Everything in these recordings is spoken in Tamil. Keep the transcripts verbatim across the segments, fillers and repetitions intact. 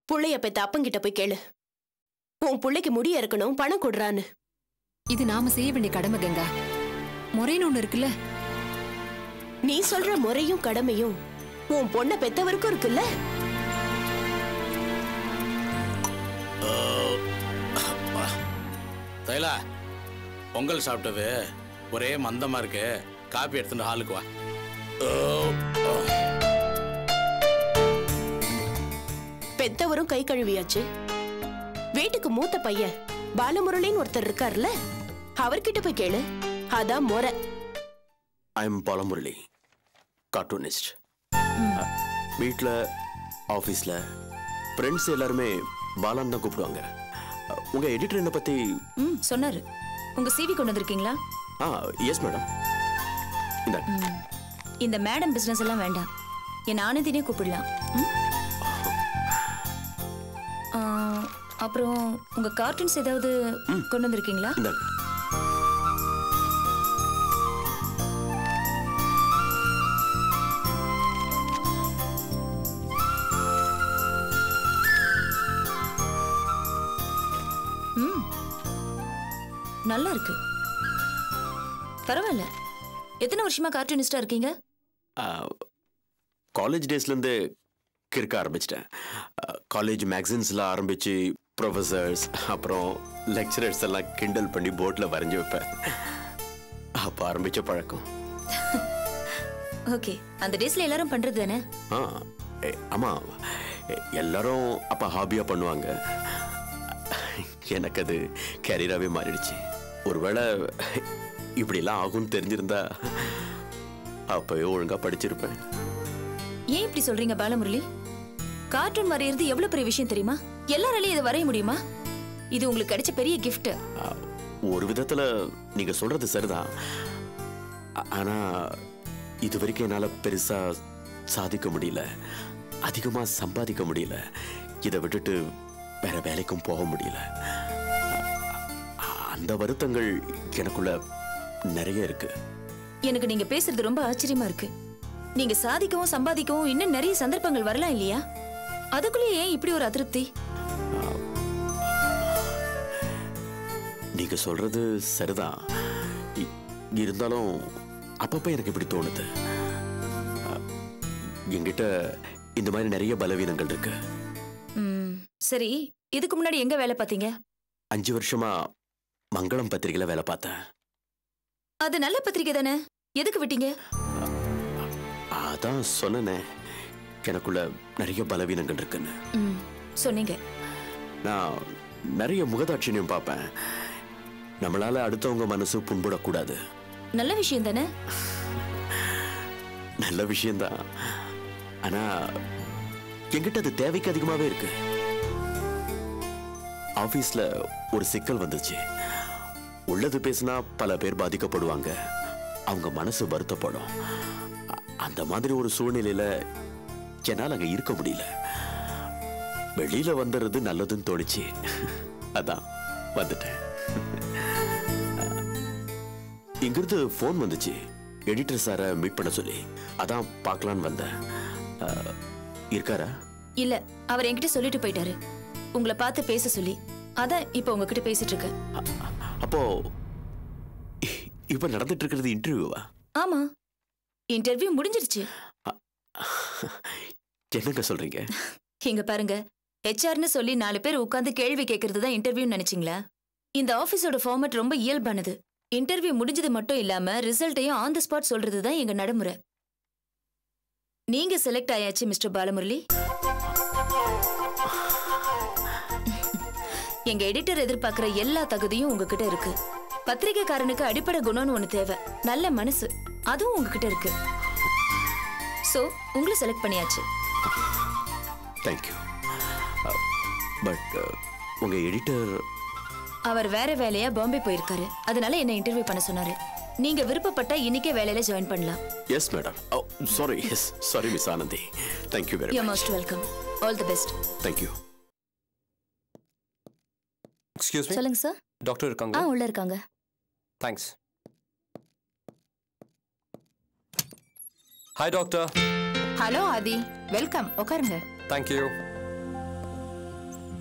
புள்ளைய பெத்த அப்பங்கிட்ட போய் கேளு. உன் புள்ளைக்கு முடிய இருக்கணும், பணம் கொடுறான்னு. இது நாம செய்ய வேண்டிய கடமை கங்கா. முறைன்னு ஒண்ணு இருக்குல்ல. நீ சொல்ற முறையும் கடமையும் உன் பொண்ண பெத்தவருக்கும் இருக்குல்ல. தைலா, பொங்கல் சாப்பிட்டது ஒரே மந்தமா இருக்கு. காப்பி எடுத்துட்டு ஹாலுக்கு வா. பெத்தவரும் கை கழுவியாச்சு. வீட்டுக்கு மூத்த பையன் பாலமுரளின்னு ஒருத்தர் இருக்காருல்ல, அவர்கிட்ட போய் கேளு. அதான் முறை. I am Balamurali, cartoonist. வீட்டில் ஆஃபீஸில் ஃப்ரெண்ட்ஸ் எல்லாருமே பாலான்னு தான் கூப்பிடுவாங்க. உங்க எடிட்டர் என்ன பத்தி ம் சொன்னாரு. உங்க சிவி கொண்டு வந்திருக்கீங்களா? ஆ எஸ் மேடம். இந்த இந்த மேடம் பிசினஸ் எல்லாம் வேண்டாம். என் ஆனந்தினே கூப்பிடலாம். அப்புறம் உங்க கார்ட்டூன்ஸ் ஏதாவது கொண்டு வந்திருக்கீங்களா? ம் நல்லா இருக்கு. பரவாயில்ல. எத்தனை வருஷமா கார்ட்டூனிஸ்டா இருக்கீங்க? காலேஜ் டேஸ்லேருந்து கிறுக்க ஆரம்பிச்சிட்டேன். காலேஜ் மேக்சின்ஸில் ஆரம்பித்து ப்ரொஃபஸர்ஸ் அப்புறம் லெக்சரர்ஸ் எல்லாம் கிண்டல் பண்ணி போர்டில் வரைஞ்சி வைப்பேன். அப்போ ஆரம்பித்த பழக்கம். ஓகே, அந்த டேஸ்ல எல்லாரும் பண்றது தானே? ஆ ஆமாம், எல்லாரும் அப்போ ஹாபியாக பண்ணுவாங்க. எனக்கு அது கேரியராகவே மாறிடுச்சு. ஒருவேளை இப்படிலாம் ஆகும்னு தெரிஞ்சிருந்தா அப்பவே ஒழுங்கா படிச்சிருப்பேன். ஏன் இப்படி சொல்றீங்க பாலமுரளி? கார்ட்டூன் வரையிறது எவ்வளவு பெரிய விஷயம் தெரியுமா? எல்லாராலையும் இதை வரைய முடியுமா? இது உங்களுக்கு கிடைச்ச பெரிய கிஃப்ட். ஒரு விதத்துல நீங்க சொல்றது சரிதான். ஆனா இது வரைக்கும் என்னால பெருசா சாதிக்க முடியல, அதிகமா சம்பாதிக்க முடியல. இதை விட்டுட்டு வேற வேலைக்கும் போக முடியல. அந்த வருத்தங்கள் எனக்குள்ள நிறைய இருக்கு. எனக்கு நீங்க பேசுறது ரொம்ப ஆச்சரியமா இருக்கு. நீங்க சாதிக்கவும் சம்பாதிக்கவும் இன்னும் நிறைய சந்தர்ப்பங்கள் வரலாம் இல்லையா? அதுக்குள்ளே ஏன் இப்படி ஒரு அதிருப்தி? நீங்க சொல்றது சரிதான். இருந்தாலும் அப்பப்ப எனக்கு இப்படி தோணுது. என்கிட்ட இந்த மாதிரி நிறைய பலவீனங்கள் இருக்கு. சரி, இதுக்கு முன்னாடி எங்க வேலை பார்த்தீங்க? அஞ்சு வருஷமா மங்களம் பத்திரிகையில வேலை பார்த்தேன். அது நல்ல பத்திரிகை தானே, எதுக்கு விட்டீங்க? அதான் சொன்னேனே, எனக்குள்ள நிறைய பலவீனங்கள் இருக்குன்னு சொன்னீங்க. நான் நிறைய முகதாட்சியம் பார்ப்பேன். நம்மளால அடுத்தவங்க மனசு புண்படக்கூடாது. நல்ல விஷயம் தானே? நல்ல விஷயம்தான். ஆனா என்கிட்ட அது தேவைக்கு அதிகமாவே இருக்கு. ஆபீஸ்ல ஒரு சிக்கல் வந்துச்சு. உள்ளது பேசினா பல பேர் பாதிக்கப்படுவாங்க, அவங்க மனசு வருத்தப்படும். அந்த மாதிரி ஒரு சூழ்நிலையில என்னால் அங்க இருக்க முடியல. வெளியில வந்துடுறது நல்லதுன்னு தோணுச்சு. அதான் வந்துட்டேன். இங்கிருந்து போன் வந்துச்சு, எடிட்டர் சாரை மீட் பண்ண சொல்லி. அதான் பார்க்கலான்னு வந்தேன். இருக்காரா? இல்ல, அவர் என்கிட்ட சொல்லிட்டு போயிட்டாரு உங்களை பார்த்து பேச சொல்லி. அதான் இப்ப உங்ககிட்ட பேசிட்டு இருக்கேன். அப்போ இப்ப நடந்துட்டு இருக்கிறது இன்டர்வியூவா? ஆமா, இன்டர்வியூ முடிஞ்சிருச்சு. என்னங்க சொல்றீங்க? இங்க பாருங்க, ஹெச்ஆர்னு சொல்லி நாலு பேர் உட்கார்ந்து கேள்வி கேட்கறது தான் இன்டர்வியூ நினைச்சீங்களா? இந்த ஆபீஸோட ஃபார்மட் ரொம்ப இயல்பானது. இன்டர்வியூ முடிஞ்சது மட்டும் இல்லாம ரிசல்ட்டையும் ஆன் தி ஸ்பாட் சொல்றது தான் எங்க நடைமுறை. நீங்க செலக்ட் ஆயாச்சு மிஸ்டர் பாலமுரளி. எங்க எடிட்டர் எதிர்பார்க்கிற எல்லா தகுதியும் உங்ககிட்ட இருக்கு. பத்திரிகைக்காரனுக்கு அடிப்படை குணம்னு ஒண்ணு தேவை, நல்ல மனசு, அதுவும் உங்ககிட்ட இருக்கு. சோ உங்களை செலக்ட் பண்ணியாச்சு. தேங்க்யூ. பட் உங்க எடிட்டர் அவர் வேற வேலையா பாம்பே போயிருக்காரு. அதனால என்ன இன்டர்வியூ பண்ண சொன்னாரு. நீங்க விருப்பப்பட்டா இன்னைக்கே வேலையில ஜாயின் பண்ணலாம். Yes madam. Oh sorry. Yes sorry miss Anandhi. Thank you very much. You are most welcome. All the best. Thank you. Excuse me. சொல்லுங்க சார். டாக்டர் இருக்காங்க? ஆ உள்ள இருக்காங்க. Thanks. Hi doctor. Hello Aadhi, welcome. உட்காருங்க. தேங்க்யூ.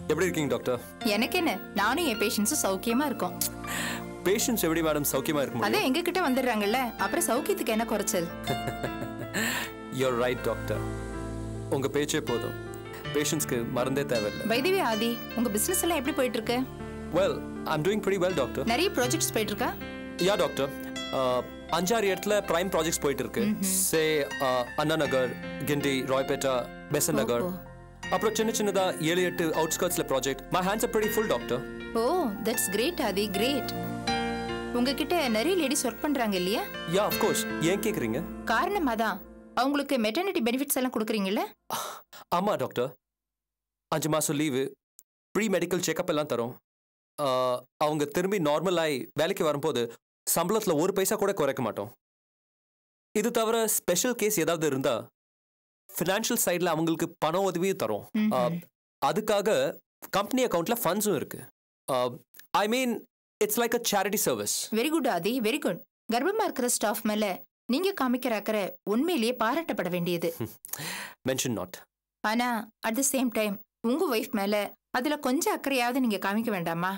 எப்படி இருக்கீங்க டாக்டர்? எனக்கு என்ன, நானும் என் பேஷண்ட்ஸும் சௌக்கியமா இருக்கோம். பேஷண்ட்ஸ் எப்படி மேடம் சௌக்கியமா இருக்க முடியும்? அதான் எங்க கிட்ட வந்துடுறாங்கல்ல, அப்புறம் சௌக்கியத்துக்கு என்ன குறைச்சல்? You're right doctor. உங்க பேச்சே போதும், பேஷண்ட்ஸ்க்கு மருந்தே தேவையில்லை. பை தி வே ஆதி, உங்க பிசினஸ் எல்லாம் எப்படி போயிட்டு இருக்கு? Well, I'm doing pretty well doctor. நிறைய ப்ராஜெக்ட்ஸ் போயிட்டு இருக்கா? யா டாக்டர், அஞ்சாறு இடத்துல பிரைம் ப்ராஜெக்ட்ஸ் போயிட்டு இருக்கு. சே அண்ணா நகர், கிண்டி, ராய்பேட்டா, பெசன் நகர், அப்புறம் சின்ன சின்னதா ஏழு எட்டு அவுட்ஸ்கர்ட்ஸ்ல project. My hands are pretty full doctor. Oh, that's great Aadhi, great. உங்ககிட்ட நிறைய லேடிஸ் ஒர்க் பண்றாங்க இல்லையா? Yeah of course. ஏன் கேக்குறீங்க? காரணம் அதான், அவங்களுக்கு மெட்டர்னிட்டி பெனிஃபிட்ஸ் எல்லாம் கொடுக்குறீங்கல்ல? ஆமா டாக்டர், அஞ்சு மாசம் லீவு, ப்ரீ மெடிக்கல் செக்அப் எல்லாம் தரோம். அவங்க திரும்பி நார்மல் ஆகி வேலைக்கு வரும்போது சம்பளத்துல ஒரு பைசா கூட குறைக்க மாட்டோம். இது தவிர ஸ்பெஷல் கேஸ் ஏதாவது இருந்தா ஃபினான்ஷியல் சைட்ல அவங்களுக்கு பண உதவியும் தரோம். அதுக்காக கம்பெனி அக்கவுண்ட்ல ஃபண்ட்ஸும் இருக்கு. I mean it's like a charity service. Very good Aadhi, very good. கர்ப்பமா இருக்கிற ஸ்டாஃப் மேல நீங்க காமிக்கிற அக்கறை உண்மையிலேயே பாராட்டப்பட வேண்டியது. Mention not. ஆனா அட் தி சேம் டைம் உங்க வைஃப் மேல அதுல கொஞ்சம் அக்கறையாவது நீங்க காமிக்க வேண்டாமா?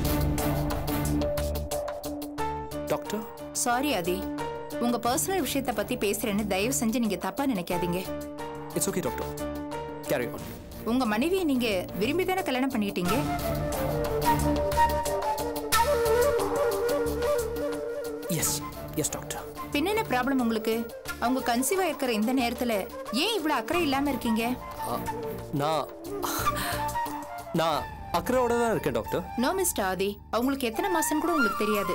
டாக்டர் சாரி ஆதி, உங்க பர்சனல் விஷயத்தை பத்தி பேசுறேன்னு தயவு செஞ்சு நீங்க தப்பா நினைக்காதீங்க. It's okay doctor, carry on. உங்க மனைவியை நீங்க விரும்பி தானே கல்யாணம் பண்ணிட்டீங்க? Yes yes doctor. பின்ன என்ன ப்ராப்ளம் உங்களுக்கு? அவங்க கன்சீவா இருக்கிற இந்த நேரத்துல ஏன் இவ்வளவு அக்கறை இல்லாம இருக்கீங்க? நான் நான் அக்கறையோட தான் இருக்கேன் டாக்டர். நோ மிஸ்டர் ஆதி, அவங்களுக்கு எத்தனை மாசம் கூட உங்களுக்கு தெரியாது.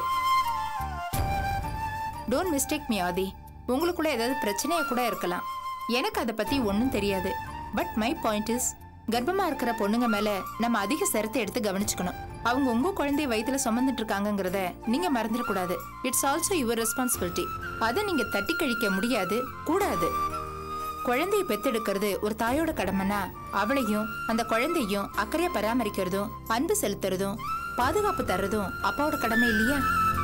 டோன்ட் மிஸ்டேக் மீ ஆதி, உங்களுக்குள்ள ஏதாவது பிரச்சனையா கூட இருக்கலாம். எனக்கு அதை பத்தி ஒன்றும் தெரியாது. பட் மை பாயிண்ட் இஸ், கர்ப்பமா இருக்கிற பொண்ணுங்க மேல நம்ம அதிக சிரத்தை எடுத்து கவனிச்சுக்கணும். அவங்க உங்க குழந்தைய வயிற்றுல சுமந்துட்டு இருக்காங்கிறத நீங்க மறந்துடக்கூடாது. It's also your responsibility. அதை நீங்க தட்டி கழிக்க முடியாது, கூடாது. குழந்தைய பெத்தெடுக்கிறது ஒரு தாயோட கடமைனா அவளையும் அந்த குழந்தையும் அக்கறையா பராமரிக்கிறதும் அன்பு செலுத்துறதும் பாதுகாப்பு தர்றதும் அப்பாவோட கடமை இல்லையா?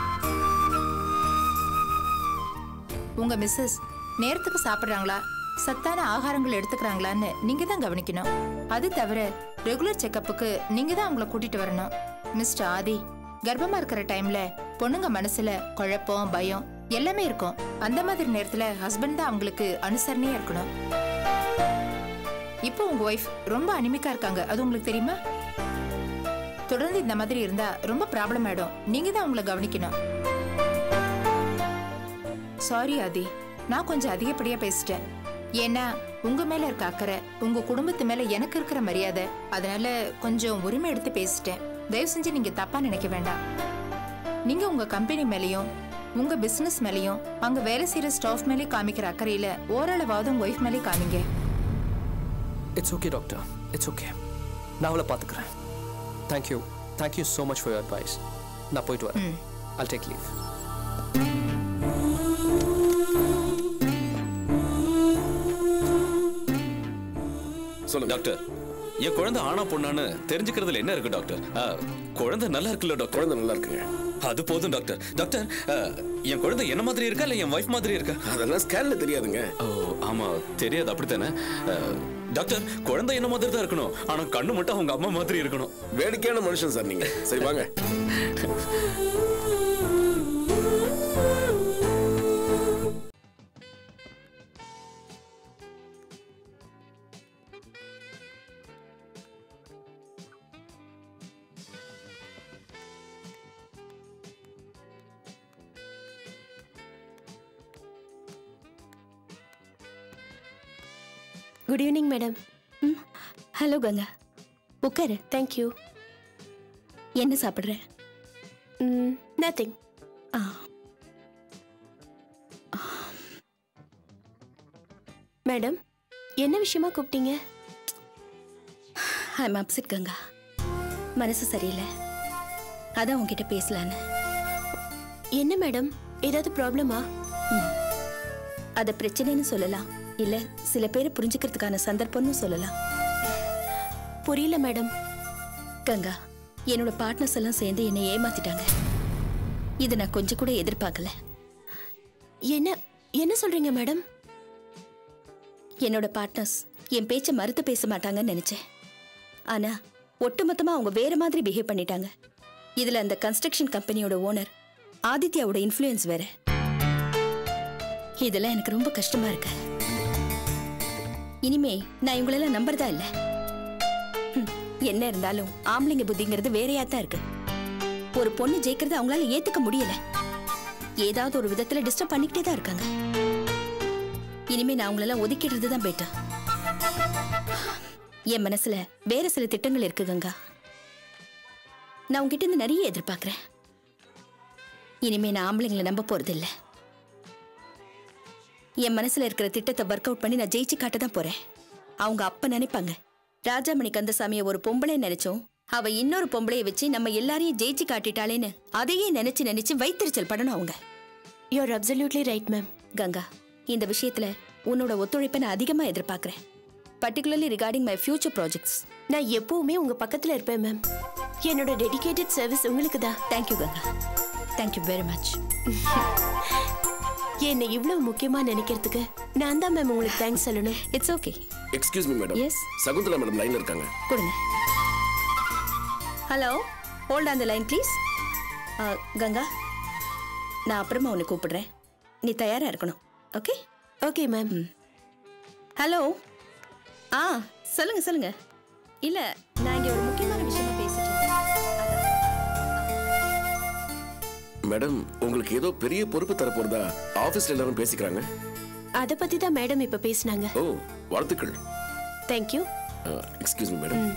உங்க மிஸ்ஸஸ் நேரத்துக்கு சாப்பிடுறாங்களா, சத்தான ஆகாரங்கள் எடுத்துக்கிறாங்களான்னு நீங்க தான் கவனிக்கணும். அது தவிர ரெகுலர் செக்கப்புக்கு நீங்க தான் அவங்கள கூட்டிட்டு வரணும். மிஸ்டர் ஆதி, கர்ப்பமா இருக்கிற டைம்ல பொண்ணுங்க மனசுல குழப்பம், பயம் எல்லாமே இருக்கும். அந்த மாதிரி நேரத்துல ஹஸ்பண்ட் தான் அவங்களுக்கு அனுசரணையா இருக்கணும். இப்போ உங்க ஒய்ஃப் ரொம்ப அனிமிக்கா இருக்காங்க, அது உங்களுக்கு தெரியுமா? தொடர்ந்து இந்த மாதிரி இருந்தா ரொம்ப ப்ராப்ளம் ஆயிடும். நீங்க தான் அவங்கள கவனிக்கணும். சாரி ஆதி, நான் கொஞ்சம் அதிகப்படியா பேசிட்டேன். ஏன்னா உங்க மேல இருக்க அக்கறை, உங்க குடும்பத்து மேல எனக்கு இருக்கிற மரியாதை, அதனால கொஞ்சம் உரிமை எடுத்து பேசிட்டேன். தயவு செஞ்சு நீங்க தப்பா நினைக்க வேண்டாம். நீங்க உங்க கம்பெனி மேலயும் உங்க பிசினஸ் மேலயும் அங்க வேலை செய்யற ஸ்டாஃப் மேலே காமிக்கிற அக்கறையில ஓரளவாவது உங்க ஒய்ஃப் மேலே காமிங்க. It's okay doctor, it's okay. நான் அவளை பார்த்துக்கிறேன். Thank you thank you so much for your advice. நான் போயிட்டு வரேன். I'll take leave. சொல்லுங்க டாக்டர். என் குழந்தை ஆனா பொண்ணான்னு தெரிஞ்சுக்கிறதுல என்ன இருக்கு டாக்டர்? குழந்தை நல்லா இருக்குல்ல டாக்டர்? குழந்தை நல்லா இருக்குங்க. அது போதும் டாக்டர். டாக்டர், என் குழந்தை என்ன மாதிரி இருக்கா இல்ல என் வைஃப் மாதிரி இருக்கா? அதெல்லாம் ஸ்கேன்ல தெரியாதுங்க. ஓ ஆமா தெரியாது, அப்படித்தானே டாக்டர்? குழந்தை என்ன மாதிரி தான் இருக்கணும், ஆனா கண்ணு மட்டும் அவங்க அம்மா மாதிரி இருக்கணும். வேடிக்கையான மனுஷன் சார் நீங்க. சரி வாங்க. Good evening madam. Hmm hello Ganga, உட்காரு. தேங்க்யூ. என்ன சாப்பிட்ற? ம் நத்திங். ஆ மேடம், என்ன விஷயமா கூப்பிட்டீங்க? ஐ எம் அப்செட் கங்கா, மனசு சரியில்லை, அதான் உங்ககிட்ட பேசலான்னு. என்ன மேடம், ஏதாவது ப்ராப்ளமா? அதை பிரச்சனைன்னு சொல்லலாம், இல்ல சில பேரை புரிஞ்சுக்கிறதுக்கான சந்தர்ப்பம்னு சொல்லலாம். புரியல மேடம். கங்கா, என்னோட பார்ட்னர்ஸ் எல்லாம் சேர்ந்து என்னை ஏமாத்திட்டாங்க. இதை நான் கொஞ்சம் கூட எதிர்பார்க்கல. என்ன என்ன சொல்றீங்க மேடம்? என்னோட பார்ட்னர்ஸ் என் பேச்சை மறுத்து பேச மாட்டாங்கன்னு நினைச்சேன். ஆனா ஒட்டுமொத்தமா அவங்க வேற மாதிரி பிஹேவ் பண்ணிட்டாங்க. இதுல அந்த கன்ஸ்ட்ரக்ஷன் கம்பெனியோட ஓனர் ஆதித்யாவோட இன்ஃப்ளூயன்ஸ் வேற. இதெல்லாம் எனக்கு ரொம்ப கஷ்டமா இருக்கு. இனிமே நான் இவங்களெல்லாம் நம்புறதா இல்ல. என்ன இருந்தாலும் ஆம்பளைங்க புத்திங்கிறது வேறையா தான் இருக்கு. ஒரு பொண்ணு ஜெயிக்கிறது அவங்களால ஏத்துக்க முடியல. ஏதாவது ஒரு விதத்துல டிஸ்டர்ப் பண்ணிக்கிட்டே தான் இருக்காங்க. இனிமே நான் அவங்களெல்லாம் ஒதுக்கிடுறது தான் பெட்டர். என் மனசுல வேற சில திட்டங்கள் இருக்கு கங்கா. நான் உங்ககிட்ட இருந்து நிறைய எதிர்பார்க்கிறேன். இனிமே நான் ஆம்பளைங்களை நம்ப போறது இல்ல. என் மனசுல இருக்கிற திட்டத்தை ஒர்க் அவுட் பண்ணி நான் ஜெயிச்சு காட்ட தான் போறேன். அவங்க அப்ப நினைப்பாங்க ராஜாமணி கந்தசாமியை ஒரு பொம்பளை நினைச்சோம், அவ இன்னொரு பொம்பளையை வச்சு நம்ம எல்லாரையும் ஜெயிச்சு காட்டிட்டாளேன்னு அதையே நினைச்சு நினைச்சு வைத்தறிச்சல் படணும் அவங்க. You are absolutely right ma'am. Ganga, இந்த விஷயத்துல உன்னோட ஒத்துழைப்பை நான் அதிகமா எதிர்பார்க்கிறேன். Particularly regarding my future projects. நான் எப்பவுமே உங்க பக்கத்துல இருப்பேன் மேம். என்னோட டெடிகேட்டட் சர்வீஸ் உங்களுக்கு தான். Thank you Ganga, thank you very much. என்னை இவ்வளவு முக்கியமா நினைக்கிறதுக்கு நான் தான் மேம் உங்களுக்கு தேங்க்ஸ் சொல்லணும். It's okay. Excuse me madam. Yes, Shakuntala madam லைன்ல இருக்காங்க. கொடுங்க. Hello, hold on the line please. Ganga, நான் அப்புறமா உன்னை கூப்பிடுறேன். நீ தயாரா இருக்கணும். ஓகே? Okay ma'am. ஹலோ, ஆ சொல்லுங்க சொல்லுங்க. இல்ல, நான் இங்க ஒரு முக்கியமான விஷயமா பேசிட்டு இருக்கேன். மேடம், உங்களுக்கு ஏதோ பெரிய பொறுப்பு தர போறதா ஆபீஸ்ல எல்லாரும் பேசிக்கிறாங்க. அத பத்தி தான் மேடம் இப்ப பேசினாங்க. ஓ, வாழ்த்துக்கள். Thank you. Excuse me madam.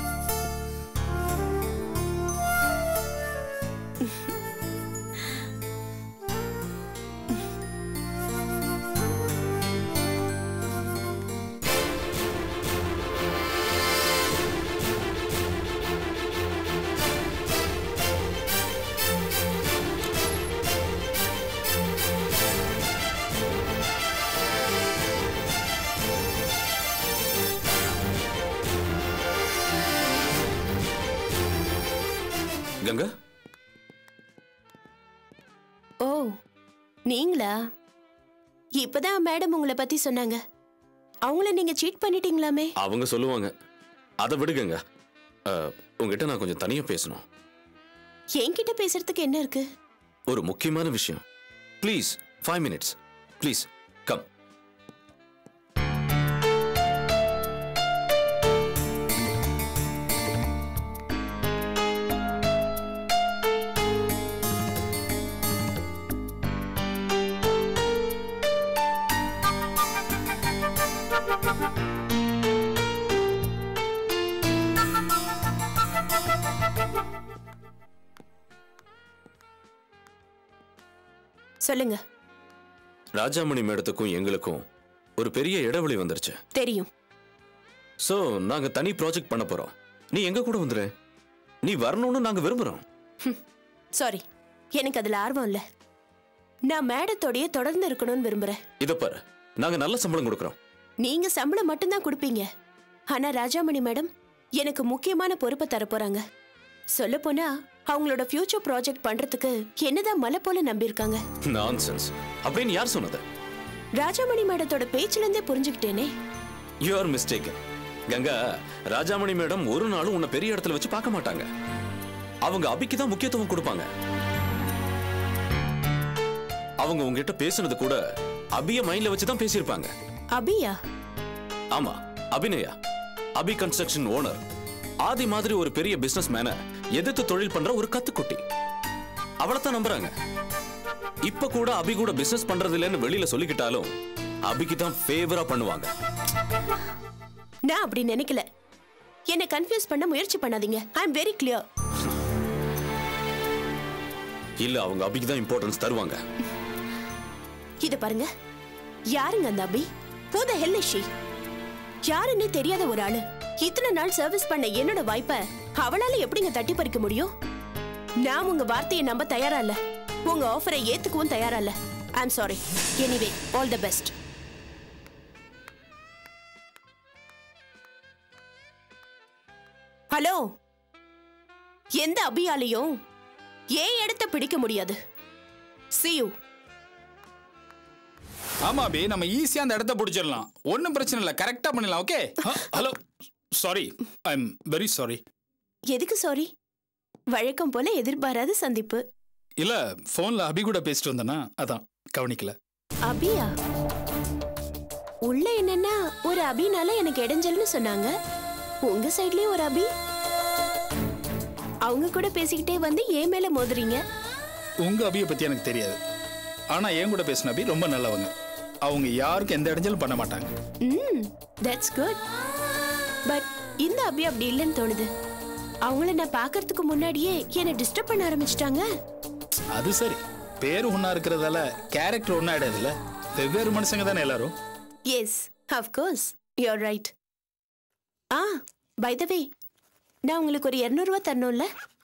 Ganga, oh நீங்களா? இப்பதான் மேடம் உங்களை பத்தி சொன்னாங்க. அவங்கள நீங்க சீட் பண்ணிட்டீங்களாமே? அவங்க சொல்லுவாங்க. அதை விடுங்க. உங்ககிட்ட நான் கொஞ்சம் தனியா பேசணும். என்கிட்ட பேசுறதுக்கு என்ன இருக்கு? ஒரு முக்கியமான விஷயம். Please, five minutes please come. சொல்லுங்க. ராஜாமணி மேடத்துக்கும் எங்களுக்கும் ஒரு பெரிய இடைவெளி வந்துருச்சு. தெரியும். சோ நாங்க தனி ப்ராஜெக்ட் பண்ண போறோம். நீ எங்க கூட வந்துரு. நீ வரணும்னு நாங்க விரும்புறோம். சாரி, எனக்கு அதுல ஆர்வம் இல்ல. நான் மேடத்தோடயே தொடர்ந்து இருக்கணும்னு விரும்புறேன். இத பாரு, நாங்க நல்ல சம்பளம் கொடுக்கறோம். நீங்க சம்பளம் மட்டும் தான் கொடுப்பீங்க. ஆனா ராஜாமணி மேடம் எனக்கு முக்கியமான பொறுப்பை தர போறாங்க. சொல்ல போனா அவங்களோட ஃபியூச்சர் ப்ராஜெக்ட் பண்றதுக்கு என்னதான் மலை போல நம்பி இருக்காங்க. நான்சென்ஸ். அப்படின்னு யார் சொன்னது? ராஜாமணி மேடத்தோட பேச்சுல இருந்தே புரிஞ்சுக்கிட்டேனே. You are mistaken. Ganga, Rajamani madam ஒரு நாளும் உன்னை பெரிய இடத்துல வச்சு பார்க்க மாட்டாங்க. அவங்க அபிக்கு தான் முக்கியத்துவம் கொடுப்பாங்க. அவங்க உங்ககிட்ட பேசுனது கூட அபிய மைண்ட்ல வச்சு தான் பேசியிருப்பாங்க. அபியா? ஆமா, அபிநயா. Abhi construction owner. ஆதி மாதிரி ஒரு பெரிய பிசினஸ் மேன எதிர்த்து தொழில் பண்ற ஒரு கத்துக்குட்டி. அவளைத்தான் நம்புறாங்க. இப்ப கூட அபி கூட பிசினஸ் பண்றது இல்லைன்னு வெளியில சொல்லிக்கிட்டாலும் அபிக்கு தான் ஃபேவரா பண்ணுவாங்க. நான் அப்படி நினைக்கல. என்ன கன்ஃபியூஸ் பண்ண முயற்சி பண்ணாதீங்க. I am very clear. இல்ல, அவங்க அபிக்கு தான் இம்பார்ட்டன்ஸ் தருவாங்க. இத பாருங்க, யாருங்க அந்த அபி? Who the hell is she? யாருன்னே தெரியாத ஒரு ஆளு இத்தனை நாள் சர்வீஸ் பண்ண என்னோட வாய்ப்பை அவளால எப்படிங்க தட்டி பறிக்க முடியும்? நான் உங்க வார்த்தையை நம்ப தயாரா இல்ல. உங்க ஆஃபரை ஏத்துக்கவும் தயாரா இல்ல. I am sorry. Anyway, all the best. Hello, எந்த அபியாலையும் ஏன் இடத்த பிடிக்க முடியாது. See you. ஆமா அபி, நம்ம ஈஸியா அந்த இடத்த பிடிச்சிடலாம். ஒன்னும் பிரச்சனை இல்ல, கரெக்டா பண்ணிடலாம். Okay. Hello, sorry, I am very sorry. எதுக்கு சாரி? வழக்கம் போல எதிர்பாராத சந்திப்பு. இல்ல போன்ல அபி கூட பேசிட்டு வந்தனா அதான் கவனிக்கல. அபியா? உள்ள என்னன்னா ஒரு அபினால எனக்கு இடைஞ்சல்னு சொன்னாங்க. உங்க சைடுலயும் ஒரு அபி. அவங்க கூட பேசிக்கிட்டே வந்து ஏன் மேல மோதுறீங்க? உங்க அபியை பத்தி எனக்கு தெரியாது. ஆனா என் கூட பேசின அபி ரொம்ப நல்லவங்க. அவங்க யாருக்கும் எந்த இடைஞ்சலும் பண்ண மாட்டாங்க. ம், தட்ஸ் குட். பட் இந்த அபி அப்படி இல்லைன்னு தோணுது. அவங்கள நான் பார்க்கறதுக்கு முன்னாடியே என்னை டிஸ்டர்ப் பண்ண ஆரம்பிச்சிட்டாங்க. அது சரி, பேர் ஒன்னா இருக்கிறதால கேரக்டர் ஒன்னா ஆயிடாதுல்ல. வெவ்வேறு மனுஷங்க தானே எல்லாரும். Yes, of course, you are right. Ah, by the way, நான் உங்களுக்கு ஒரு இருநூறு ரூபாய் தரணும்ல?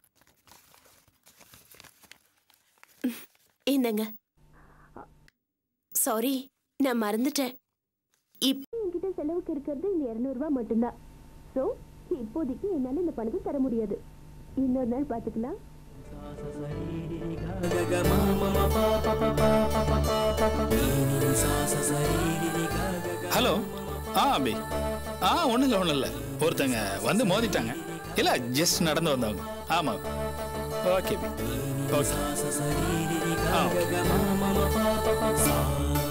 என்னங்க? சாரி, நான் மறந்துட்டேன். இப்போ என்கிட்ட செலவுக்கு இருக்கிறது இந்த இருநூறு ரூபாய் மட்டும்தான். ஸோ இப்போதைக்கு என்னால் இந்த பணத்தை தர முடியாது. இன்னொரு நாள் பார்த்துக்கலாம். ஹலோ. ஆ அபி. ஆ ஒன்றும் இல்லை ஒன்றும் இல்லை. ஒருத்தங்க வந்து மோதிட்டாங்க. இல்லை ஜஸ்ட் நடந்து வந்தவங்க. ஆமாம். Okay okay. ஆ